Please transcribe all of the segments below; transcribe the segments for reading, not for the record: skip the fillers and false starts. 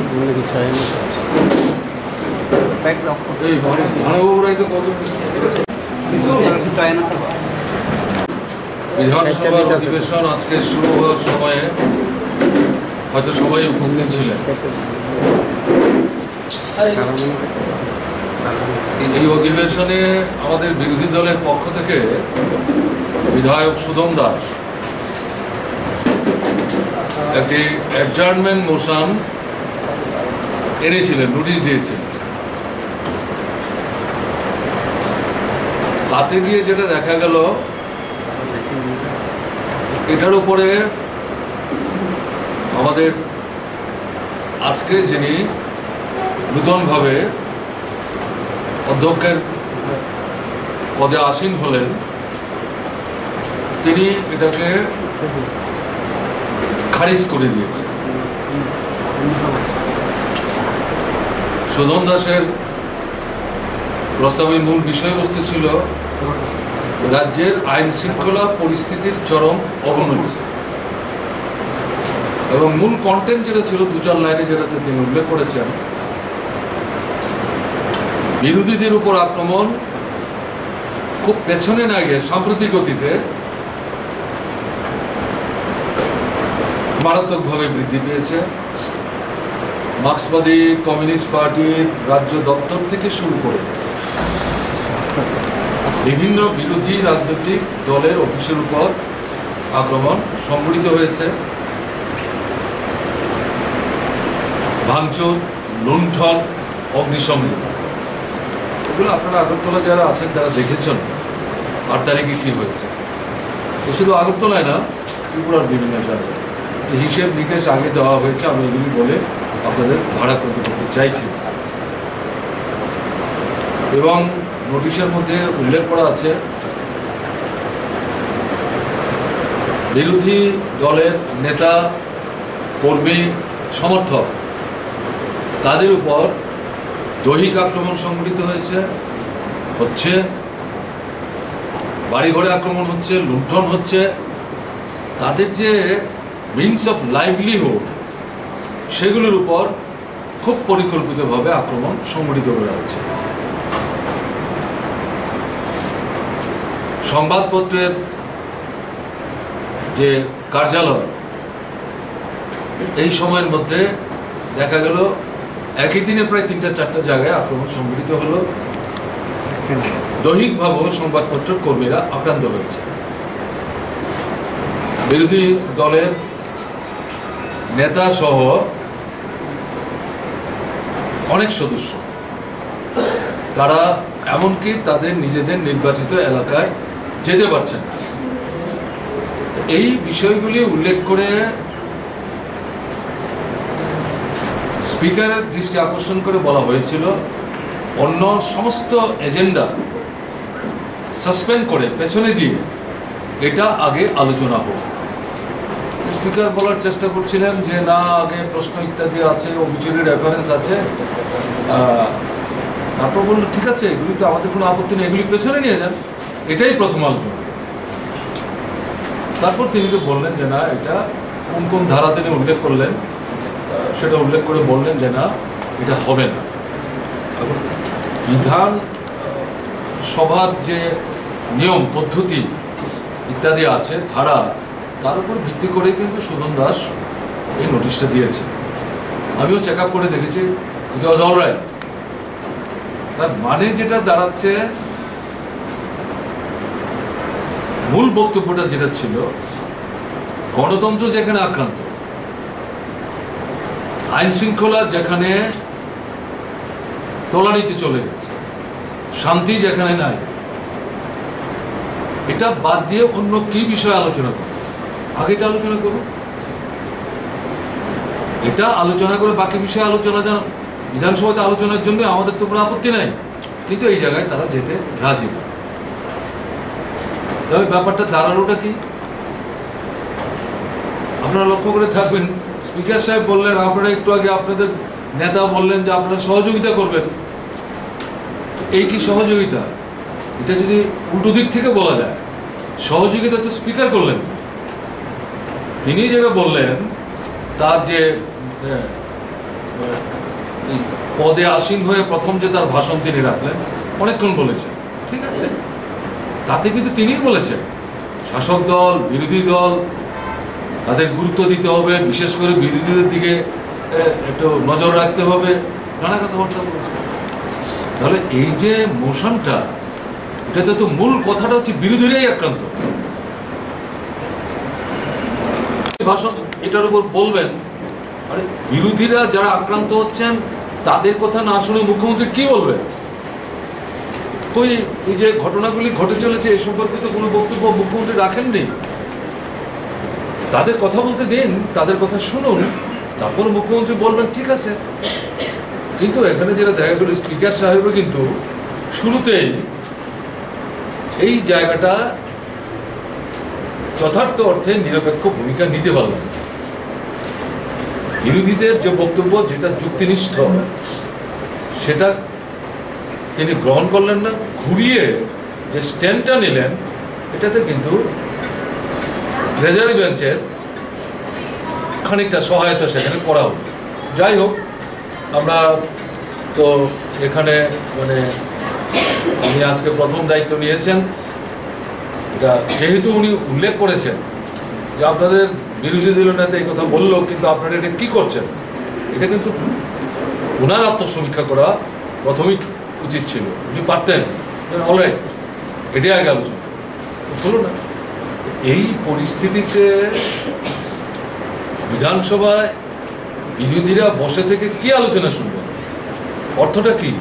বিধানসভার অধিবেশন আজকে শুরু হওয়ার সময়ে হয়তো সবাই উপস্থিত ছিলেন। এই অধিবেশনে আমাদের বিরোধী দলের পক্ষ থেকে বিধায়ক সুদম দাস একটি অ্যাডজার্নমেন্ট মোশন এনেছিলেন, নোটিশ দিয়েছিলেন। তাতে গিয়ে যেটা দেখা গেল, এটার উপরে আমাদের আজকে যিনি নূতনভাবে অধ্যক্ষের পদে আসীন হলেন, তিনি এটাকে খারিজ করে দিয়েছেন। সুদম দাসের প্রস্তাবের মূল বিষয়বস্তু ছিল রাজ্যের আইন শৃঙ্খলা পরিস্থিতির চরম অবনতি, এবং মূল কন্টেন্ট যেটা ছিল 2-4 লাইনে, যেটাতে তিনি উল্লেখ করেছেন, বিরোধীদের উপর আক্রমণ খুব পেছনে না গিয়ে সাম্প্রতিক অতীতে মারাত্মকভাবে বৃদ্ধি পেয়েছে। মার্ক্সবাদী কমিউনিস্ট পার্টির রাজ্য দপ্তর থেকে শুরু করে বিভিন্ন বিরোধী রাজনৈতিক দলের অফিসের উপর আক্রমণ সংঘটিত হয়েছে। ভাঙচুর, লুণ্ঠন, অগ্নিসংযোগ, এগুলো আপনারা আগরতলা যারা আছেন তারা দেখেছেন। 8 তারিখে কী হয়েছে, তো শুধু আগরতলায় না, ত্রিপুরার বিভিন্ন জায়গায় এই হিসেব নিকেশ আগে দেওয়া হয়েছে। আমি এগুলি বলে আপনাদের ভাড়া করতে চাইছি। এবং নোটিশের মধ্যে উল্লেখ করা আছে, বিরোধী দলের নেতা, কর্মী, সমর্থক তাদের উপর দৈহিক আক্রমণ সংঘটিত হচ্ছে, বাড়িঘরে আক্রমণ হচ্ছে, লুণ্ঠন হচ্ছে। তাদের যে মিনস অফ লাইভলিহুড, সেগুলোর উপর খুব পরিকল্পিতভাবে আক্রমণ সংঘটিত করা হচ্ছে। সংবাদপত্রের যে কার্যালয়, এই সময়ের মধ্যে দেখা গেল একই দিনে প্রায় 3-4টা জায়গায় আক্রমণ সংঘটিত হলো। দৈহিকভাবেও সংবাদপত্রের কর্মীরা আক্রান্ত হয়েছে। বিরোধী দলের নেতা সহ অনেক সদস্য, তারা এমনকি তাদের নিজেদের নির্বাচিত এলাকায় যেতে পারছেন না। এই বিষয়গুলি উল্লেখ করে স্পিকারের দৃষ্টি আকর্ষণ করে বলা হয়েছিল, অন্য সমস্ত এজেন্ডা সাসপেন্ড করে পেছনে দিয়ে এটা আগে আলোচনা হোক। স্পিকার বলার চেষ্টা করছিলেন যে না, আগে প্রশ্ন ইত্যাদি আছে, অভিযোগের রেফারেন্স আছে। তারপর বলল ঠিক আছে, এগুলি তো আমাদের কোনো আপত্তি নেই, এগুলি পেছনে নিয়ে যান, এটাই প্রথম আলোচনা। তারপর তিনি তো বললেন যে না, এটা কোন কোন ধারা তিনি উল্লেখ করলেন, সেটা উল্লেখ করে বললেন যে না, এটা হবে না। বিধান সভার যে নিয়ম পদ্ধতি ইত্যাদি আছে, ধারা, তার উপর ভিত্তি করে কিন্তু সুদম দাস এই নোটিশটা দিয়েছে। আমিও চেক আপ করে দেখেছি, ইট ওয়াজ অল রাইট। তার মানে যেটা দাঁড়াচ্ছে, মূল বক্তব্যটা যেটা ছিল, গণতন্ত্র যেখানে আক্রান্ত, আইন শৃঙ্খলা যেখানে তলানিতে চলে গেছে, শান্তি যেখানে নাই, এটা বাদ দিয়ে অন্য কি বিষয়ে আলোচনা করব? আগে এটা আলোচনা করব, এটা আলোচনা করে বাকি বিষয়ে আলোচনা জান। বিধানসভাতে আলোচনার জন্য আমাদের তো কোনো আপত্তি নাই, কিন্তু এই জায়গায় তারা যেতে রাজি না। তবে ব্যাপারটা দাঁড়ানোটা কি, আপনারা লক্ষ্য করে থাকবেন, স্পিকার সাহেব বললেন, আপনারা একটু আগে আপনাদের নেতা বললেন যে আপনারা সহযোগিতা করবেন। এই কি সহযোগিতা? এটা যদি উল্টো দিক থেকে বলা যায়, সহযোগিতা তো স্পিকার করলেন। তিনি যেটা বললেন, তার যে পদে আসীন হয়ে প্রথম যে তার ভাষণ তিনি রাখলেন, অনেকক্ষণ বলেছেন, ঠিক আছে, তাতে কিন্তু তিনিই বলেছেন শাসক দল বিরোধী দল তাদের গুরুত্ব দিতে হবে, বিশেষ করে বিরোধীদের দিকে একটু নজর রাখতে হবে, নানা কথাবার্তা বলেছেন। তাহলে এই যে মোশনটা, এটাতে তো মূল কথাটা হচ্ছে বিরোধীরাই আক্রান্ত। ভাষণ এটার উপর বলবেন, আরে বিরোধীরা যারা আক্রান্ত হচ্ছেন তাদের কথা না শুনে মুখ্যমন্ত্রী কি বলবেন? কই এই যে ঘটনাগুলি ঘটে চলেছে এই সম্পর্কিত কোনো বক্তব্য মুখ্যমন্ত্রী রাখেননি। তাদের কথা বলতে দিন, তাদের কথা শুনুন, তারপর মুখ্যমন্ত্রী বলবেন ঠিক আছে। কিন্তু এখানে যেটা দেখা গেল, স্পিকার সাহেবও কিন্তু শুরুতেই এই জায়গাটা যথার্থ অর্থে নিরপেক্ষ ভূমিকা নিতে পারলেন। বিরোধীদের যে বক্তব্য যেটা যুক্তিনিষ্ঠ সেটা তিনি গ্রহণ করলেন না, ঘুরিয়ে যে স্ট্যান্ডটা নিলেন, এটাতে কিন্তু ট্রেজারি বেঞ্চের খানিকটা সহায়তা সেখানে করা হলো। যাই হোক, আমরা তো এখানে মানে উনি আজকে প্রথম দায়িত্ব নিয়েছেন, এটা যেহেতু উনি উল্লেখ করেছেন যে আপনাদের বিরোধী দলীয় নেতা এই কথা বললো, কিন্তু আপনারা এটা কী করছেন, এটা কিন্তু ওনার আত্মসমীক্ষা করা প্রথমেই উচিত ছিল। উনি পারতেন অলরাইট এটাই আগে আলোচনা হলো না। এই পরিস্থিতিতে বিধানসভায় বিরোধীরা বসে থেকে কি আলোচনা শুনবেন? অর্থটা কি?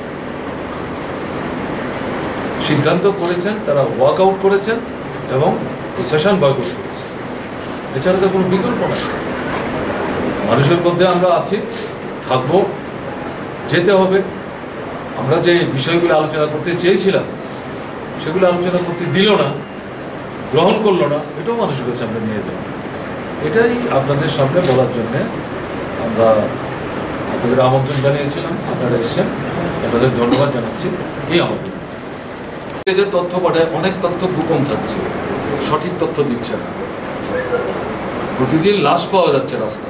সিদ্ধান্ত করেছেন, তারা ওয়াক আউট করেছেন এবং সেশন বয়কট করেছেন, এছাড়া তো কোনো বিকল্প নাই। মানুষের মধ্যে আমরা আছি, থাকবো, যেতে হবে। আমরা যে বিষয়গুলো আলোচনা করতে চেয়েছিলাম সেগুলো আলোচনা করতে দিল না, গ্রহণ করলো না, এটাও মানুষের সামনে নিয়ে যাবে। এটাই আপনাদের সামনে বলার জন্যে আমরা আপনাদের আমন্ত্রণ জানিয়েছিলাম, আপনারা এসেছেন, আপনাদের ধন্যবাদ জানাচ্ছি। এই আমন্ত্রণ যে তথ্য পাঠায়, অনেক তথ্য গোপন থাকছে, সঠিক তথ্য দিচ্ছে না। প্রতিদিন লাশ পাওয়া যাচ্ছে রাস্তায়,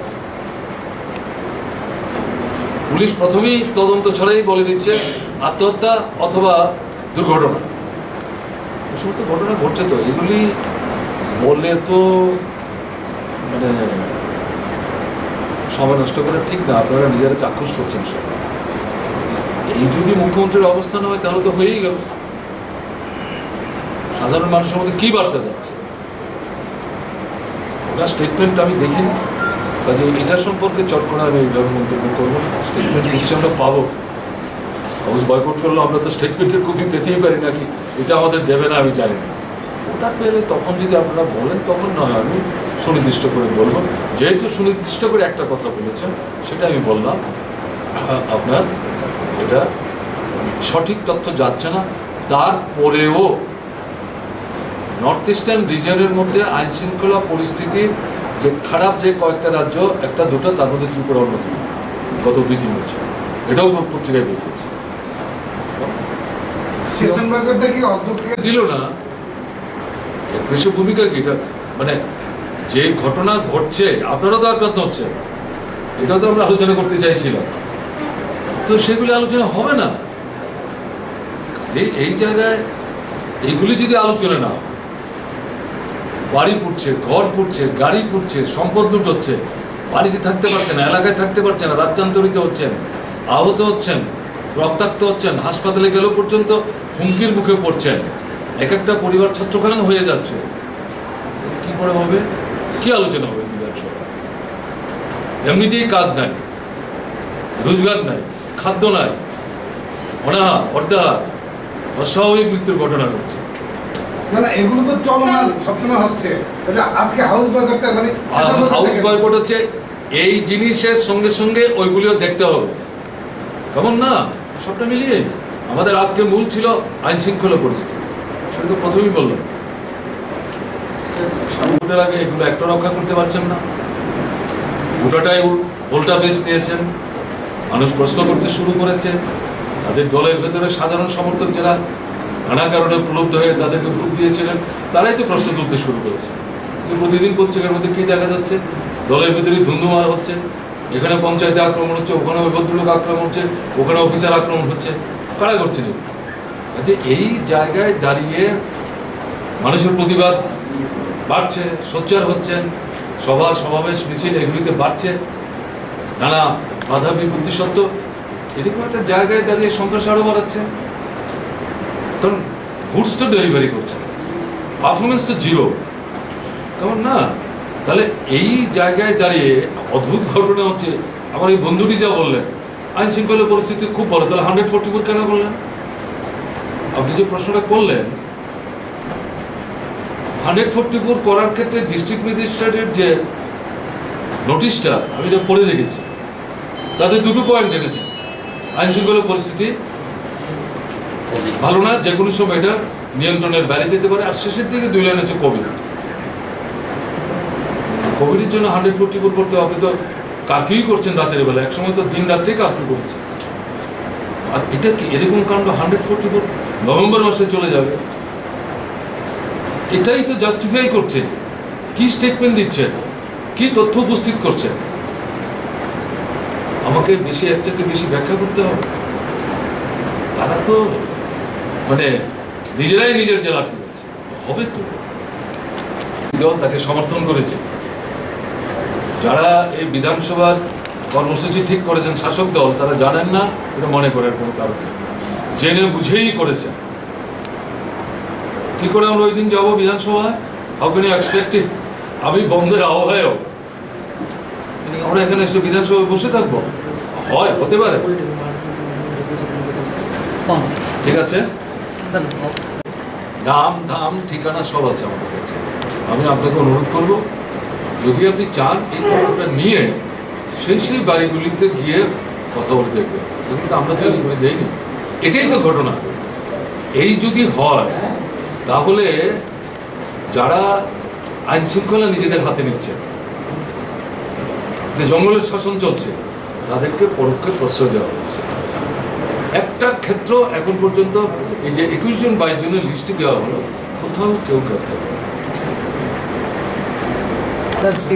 পুলিশ প্রথমেই তদন্ত ছাড়াই বলে দিচ্ছে আত্মহত্যা অথবা দুর্ঘটনা। এই সমস্ত ঘটনা ঘটছে, তো এগুলি বললে তো মানে সময় নষ্ট করে ঠিক না। আপনারা নিজেরা চাক্ষুষ করছেন সব। এই যদি মুখ্যমন্ত্রীর অবস্থান হয় তাহলে তো হয়েই গেল। সাধারণ মানুষের মধ্যে কী বার্তা যাচ্ছে? ওনার স্টেটমেন্ট আমি দেখিনি, কাজে এটা সম্পর্কে চট করে আমি এইভাবে মন্তব্য করবো। স্টেটমেন্ট নিশ্চয়ই আমরা পাবো। হাউস বয়কট করলেও আমরা তো স্টেটমেন্টের কপি পেতেই পারি নাকি, এটা আমাদের দেবে না আমি জানি না। ওটা পেলে তখন যদি আপনারা বলেন তখন নয় আমি সুনির্দিষ্ট করে বলবো। যেহেতু সুনির্দিষ্ট করে একটা কথা বলেছেন সেটা আমি বললাম, আপনার এটা সঠিক তথ্য যাচ্ছে না। তারপরেও নর্থ ইস্টার্ন রিজিয়নের মধ্যে আইন শৃঙ্খলা পরিস্থিতি যে খারাপ, যে কয়েকটা রাজ্য, একটা দুটো, তার মধ্যে ত্রিপুরা অন্যতম, গত 2-3 বছর, এটাও পত্রিকায় বেরিয়েছে। দিল না, এর বেশি ভূমিকা কি? এটা মানে যে ঘটনা ঘটছে, আপনারা তো আক্রান্ত হচ্ছেন, এটাও তো আমরা আলোচনা করতে চাইছিলাম, তো সেগুলি আলোচনা হবে না। যে এই জায়গায় এইগুলি যদি আলোচনা না, বাড়ি পুড়ছে, ঘর পুড়ছে, গাড়ি পুড়ছে, সম্পদ লুট হচ্ছে, বাড়িতে থাকতে পারছে না, এলাকায় থাকতে পারছে না, রাজ্যান্তরিত হচ্ছেন, আহত হচ্ছেন, রক্তাক্ত হচ্ছেন, হাসপাতালে গেলেও পর্যন্ত হুমকির মুখে পড়ছেন, এক একটা পরিবার ছত্রখান হয়ে যাচ্ছে, কি করে হবে? কি আলোচনা হবে বিধানসভা? এমনিতেই কাজ নাই, রোজগার নাই, খাদ্য নাই, অনাহার, অর্ধাহার, অস্বাভাবিক মৃত্যুর ঘটনা ঘটছে। না, এগুলো তো চলমান সবসময় হচ্ছে। আজকে হাউস বয়কটটা মানে হাউস বয়কট হচ্ছে, এই জিনিসের সঙ্গে সঙ্গে ওইগুলিও দেখতে হবে, কেমন না? সবটা মিলিয়ে আমাদের আজকে মূল ছিল আইন শৃঙ্খলা পরিস্থিতি, সেটা তো প্রথমেই বললাম। ভোটের আগে এগুলো একটা রক্ষা করতে পারছেন না, গোটাটাই উল্টা ফেস নিয়েছেন, মানুষ প্রশ্ন করতে শুরু করেছে। তাদের দলের ভেতরে সাধারণ সমর্থক যারা নানা কারণে প্রলুব্ধ হয়ে তাদেরকে ভোট দিয়েছিলেন, তারাই তো প্রশ্ন তুলতে শুরু করেছে। প্রতিদিন পত্রিকার মধ্যে কী দেখা যাচ্ছে? দলের ভেতরেই ধুন্ধুমার হচ্ছে, যেখানে পঞ্চায়েতে আক্রমণ হচ্ছে, ওখানে ওই ভদ্রলোক আক্রমণ হচ্ছে, ওখানে অফিসার আক্রমণ হচ্ছে, কারা করছেন? যে এই জায়গায় দাঁড়িয়ে মানুষের প্রতিবাদ বাড়ছে, সোচ্চার হচ্ছেন, সভা সমাবেশ মিছিল এগুলিতে বাড়ছে, নানা বাধা বিপত্তি সত্ত্বেও এরকম একটা জায়গায় দাঁড়িয়ে সন্ত্রাস আরও বাড়াচ্ছে। কারণ গুডসটা ডেলিভারি করছে, পারফরমেন্স তো জিরো, কেমন না? তাহলে এই জায়গায় দাঁড়িয়ে অদ্ভুত ঘটনা হচ্ছে। আমার এই বন্ধুটি যা বললেন, আইন শৃঙ্খলা পরিস্থিতি খুব ভালো, তাহলে 144 কেন বললেন? আপনি যে প্রশ্নটা করলেন, 144 করার ক্ষেত্রে ডিস্ট্রিক্ট ম্যাজিস্ট্রেটের যে নোটিশটা আমি এটা পড়ে দেখেছি, তাদের দুটো পয়েন্ট এনেছে। আইন শৃঙ্খলা পরিস্থিতি ভালো না, যে কোনো সময় এটা নিয়ন্ত্রণের বাইরে যেতে পারে, আর শেষের দিকে 2 লাইন আছে কোভিড। কোভিডের জন্য 144 করতে হবে, তো কারফিউ করছেন রাতের বেলা, একসময় তো দিন রাত্রেই কারফিউ করছে। আর এটা কি এরকম কাণ্ড 144 নভেম্বর মাসে চলে যাবে? এটাই তো জাস্টিফাই করছে। কি স্টেটমেন্ট দিচ্ছে, কি তথ্য উপস্থিত করছে? আমাকে বেশি এর চাইতে বেশি ব্যাখ্যা করতে হবে? তারা তো মানে নিজেরাই নিজের জেলা আটকে যাচ্ছে। হবে তো, দল তাকে সমর্থন করেছে, যারা এই বিধানসভার কর্মসূচি ঠিক করেছেন শাসক দল, তারা জানেন না এটা মনে করার কোনো কারণ নেই, জেনে বুঝেই করেছেন। কি করে আমরা ওই দিন যাবো বিধানসভায়? How can you expect it? আমি বন্ধের আবহাওয়ায়ও আমরা এখানে এসে বিধানসভায় বসে থাকবো? হয়, হতে পারে, ঠিক আছে, নাম ধাম ঠিকানা সব আছে আমাদের কাছে। আমি আপনাকে অনুরোধ করব, যদি আপনি চান এই তথ্যটা নিয়ে সেই বাড়িগুলিতে গিয়ে কথা বলে দেখবেন, কিন্তু আমরা তৈরি করে দেইনি। এটাই তো ঘটনা। এই যদি হয় তাহলে যারা আইন শৃঙ্খলা নিজেদের হাতে নিচ্ছে, যে জঙ্গলের শাসন চলছে, তাদেরকে পরোক্ষে প্রশ্রয় দেওয়া হচ্ছে। একটা ক্ষেত্র এখন পর্যন্ত এই যে 21 জন 22 জনের লিস্টে দেওয়া হলো, কোথাও কেউ গ্রেফতার